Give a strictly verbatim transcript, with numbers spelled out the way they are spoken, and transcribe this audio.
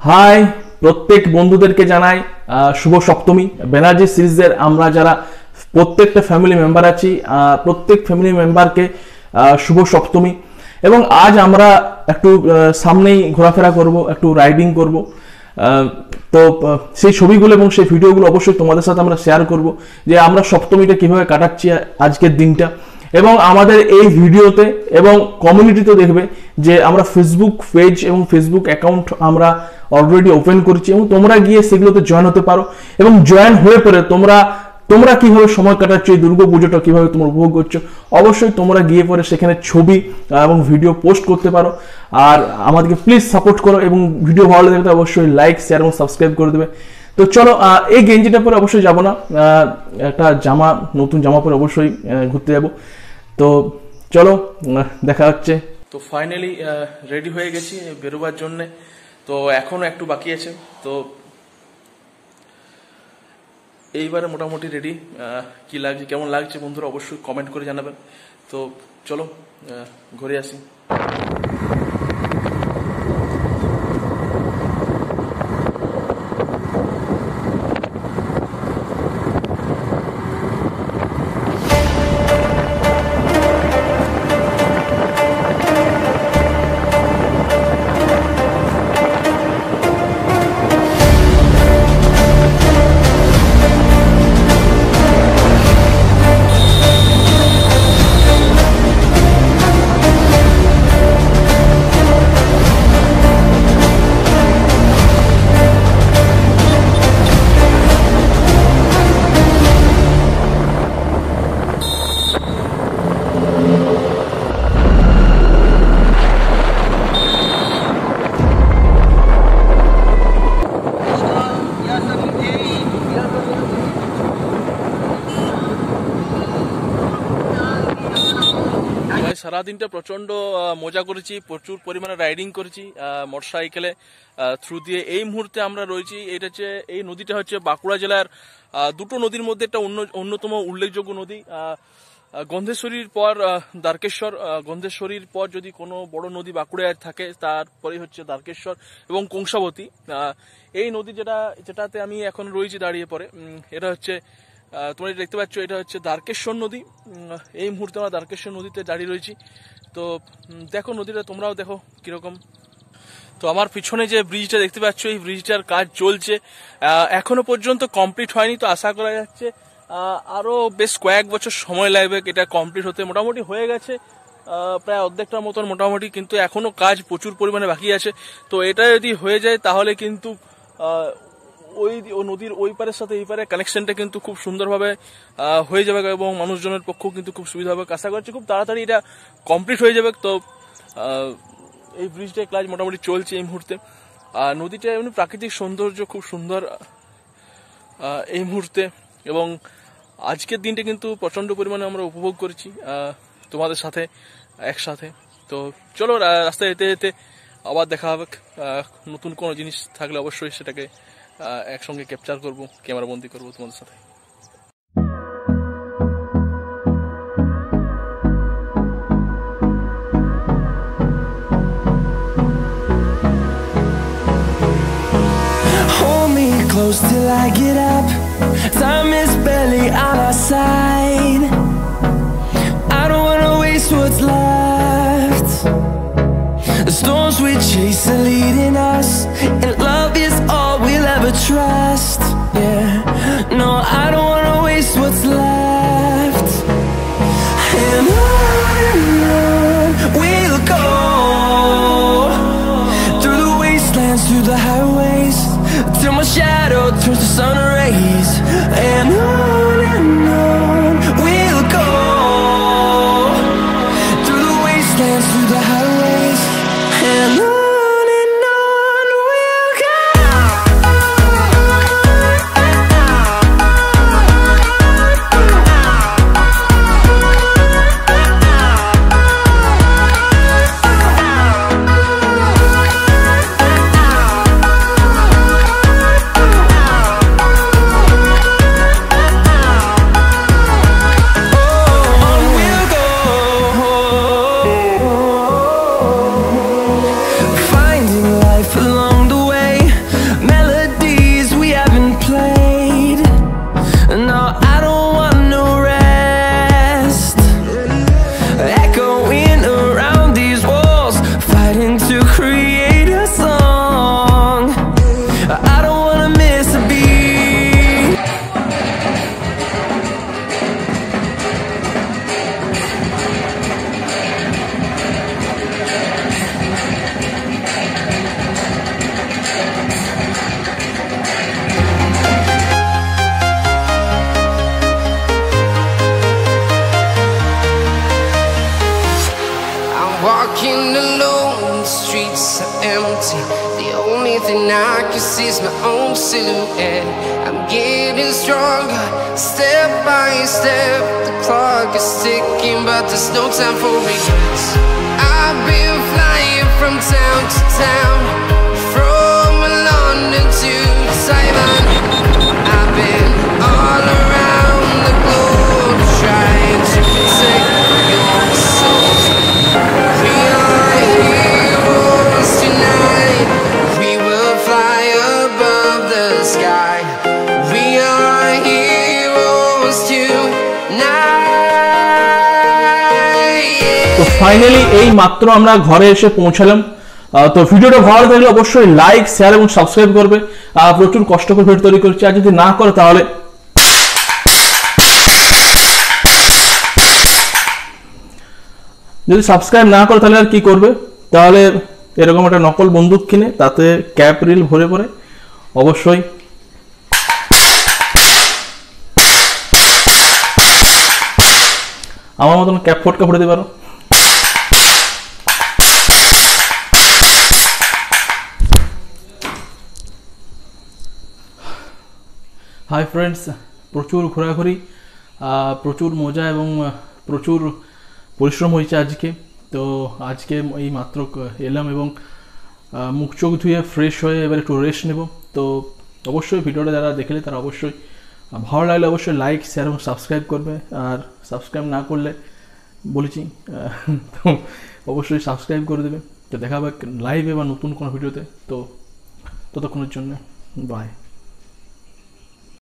High প্রত্যেক বন্ধুদেরকে জানাই শুভ সপ্তমী। ব্যানার্জি সিরিজের আমরা যারা প্রত্যেকটা ফ্যামিলি মেম্বার আছি প্রত্যেক ফ্যামিলি মেম্বারকে শুভ সপ্তমী। এবং আজ আমরা একটু সামনেই ঘোরাফেরা করব, একটু রাইডিং করব। তো সেই ছবিগুলো এবং সেই ভিডিওগুলো অবশ্যই তোমাদের সাথে আমরা শেয়ার করব যে আমরা সপ্তমীটা কিভাবে কাটাচ্ছি আজকের দিনটা। এবং আমাদের এই ভিডিওতে এবং কমিউনিটিতে দেখবে যে আমরা ফেসবুক পেজ এবং ফেসবুক অ্যাকাউন্ট আমরা অলরেডি ওপেন করেছি এবং তোমরা গিয়ে সেগুলোতে জয়েন হতে পারো এবং জয়েন হয়ে পরে তোমরা তোমরা কিভাবে সময় কাটাচ্ছ, এই দুর্গা পুজোটা কিভাবে তোমরা উপভোগ করছো, অবশ্যই তোমরা গিয়ে পরে সেখানে ছবি এবং ভিডিও পোস্ট করতে পারো। আর আমাদেরকে প্লিজ সাপোর্ট করো এবং ভিডিও ভালো লাগলে অবশ্যই লাইক শেয়ার এবং সাবস্ক্রাইব করে দেবে। তো চলো, এই গেঞ্জিটা পরে অবশ্যই যাবো না, একটা জামা নতুন জামা পরে অবশ্যই ঘুরতে যাব। তো চলো দেখা হচ্ছে। তো ফাইনালি রেডি হয়ে গেছি বেরোবার জন্যে। তো এখনো একটু বাকি আছে। তো এইবারে মোটামুটি রেডি। কি লাগছে, কেমন লাগছে বন্ধুরা অবশ্যই কমেন্ট করে জানাবেন। তো চলো ঘুরে আসি। সারাদিনটা প্রচন্ড মজা করেছি, প্রচুর পরিমাণে রাইডিং করেছি মোটরসাইকেলে থ্রু দিয়ে। এই মুহূর্তে আমরা রয়েছি, এটা হচ্ছে এই নদীটা হচ্ছে বাঁকুড়া জেলার দুটো নদীর মধ্যে একটা অন্যতম উল্লেখযোগ্য নদী। গন্ধেশ্বরীর পর দ্বারকেশ্বর, গন্ধেশ্বরীর পর যদি কোনো বড় নদী বাঁকুড়ায় থাকে তারপরে হচ্ছে দ্বারকেশ্বর এবং কংসাবতী। এই নদী যেটা যেটাতে আমি এখন রয়েছি দাঁড়িয়ে পড়ে, এটা হচ্ছে তোমরা দেখতে পাচ্ছ, এটা হচ্ছে দ্বারকেশ্বর নদী। এই মুহূর্তে আমরা দ্বারকেশ্বর নদীতে দাঁড়িয়ে রয়েছি। তো দেখো নদীটা তোমরাও দেখো কিরকম। তো আমার পিছনে যে ব্রিজটা দেখতে পাচ্ছ, এই ব্রিজটার কাজ চলছে, এখনো পর্যন্ত কমপ্লিট হয়নি। তো আশা করা যাচ্ছে আরো বেশ কয়েক বছর সময় লাগবে এটা কমপ্লিট হতে। মোটামুটি হয়ে গেছে প্রায় অর্ধেকটার মতন মোটামুটি, কিন্তু এখনো কাজ প্রচুর পরিমাণে বাকি আছে। তো এটা যদি হয়ে যায় তাহলে কিন্তু ওই নদীর ওই পারের সাথে এই পারে কানেকশনটা কিন্তু খুব সুন্দরভাবে হয়ে যাবে এবং মানুষজনের পক্ষেও কিন্তু খুব সুবিধা হবে। আশা করছি খুব তাড়াতাড়ি এটা কমপ্লিট হয়ে যাবে। তো এই ব্রিজটার কাজ মোটামুটি চলছে এই মুহূর্তে। আর নদীটা এমনি প্রাকৃতিক সৌন্দর্য খুব সুন্দর এই মুহূর্তে। এবং আজকের দিনটা কিন্তু প্রচন্ড পরিমাণে আমরা উপভোগ করেছি তোমাদের সাথে একসাথে। তো চলো রাস্তায় যেতে যেতে আবার দেখা হবে। নতুন কোনো জিনিস থাকলে অবশ্যই সেটাকে একসঙ্গে ক্যাপচার করবো, ক্যামেরা বন্দি করবো তোমাদের সাথে। Hold me close till I get up. Time is barely on our side. I don't wanna waste what's left. The storms we chase are leading us, and love is all we'll ever trust. Yeah, no, I don't wanna waste what's left. And on and on we'll go, through the wastelands, through the highways, till my shadow turns to sun rays. And on and on we'll go, through the wastelands, through the highways. And on and on we'll go. alone, the streets are empty. The only thing I can see is my own silhouette. I'm getting stronger, step by step. The clock is ticking, but there's no time for regrets. I've been flying from town to town, from London to Taiwan. I've been all around the globe trying to protect your soul. We are heroes tonight. We will fly above the sky. We are heroes tonight. তো finally এই মাত্র আমরা ঘরে এসে পৌঁছালাম। তো ভিডিওটা ভালো লাগলে অবশ্যই লাইক, শেয়ার এবং সাবস্ক্রাইব করবে। প্রচুর কষ্ট করে ভিডিও তৈরি করছি, আর যদি না করো তাহলে যদি সাবস্ক্রাইব না করো তাহলে আর কি করবে? তাহলে এরকম একটা নকল বন্দুক কিনে তাতে ক্যাপ রিল ভরে পরে অবশ্যই আমার মতন ক্যাপ ফটকা ফুটে দিতে পারো। হাই ফ্রেন্ডস, প্রচুর ঘোরাঘুরি, প্রচুর মজা এবং প্রচুর পরিশ্রম হয়েছে আজকে। তো আজকে এই মাত্র এলাম এবং মুখ চোখ ধুয়ে ফ্রেশ হয়ে এবার একটু রেস্ট নেব। তো অবশ্যই ভিডিওটা যারা দেখলে তারা অবশ্যই ভালো লাগলে অবশ্যই লাইক, শেয়ার এবং সাবস্ক্রাইব করবে। আর সাবস্ক্রাইব না করলে বলেছি তো অবশ্যই সাবস্ক্রাইব করে দেবে। তো দেখা হবে লাইভে বা নতুন কোনো ভিডিওতে। তো ততক্ষণের জন্য বাই।